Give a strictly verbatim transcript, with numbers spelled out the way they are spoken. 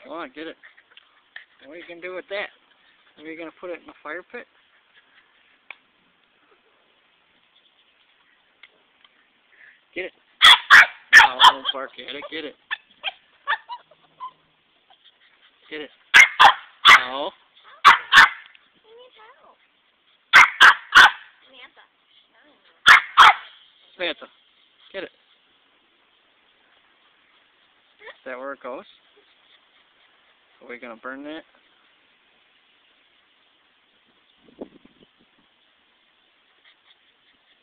Go on, get it. What are you going to do with that? Are you going to put it in the fire pit? Get it. Oh, don't bark at it. Get it. Get it. No. Samantha, get it. Is that where it goes? Are we going to burn that?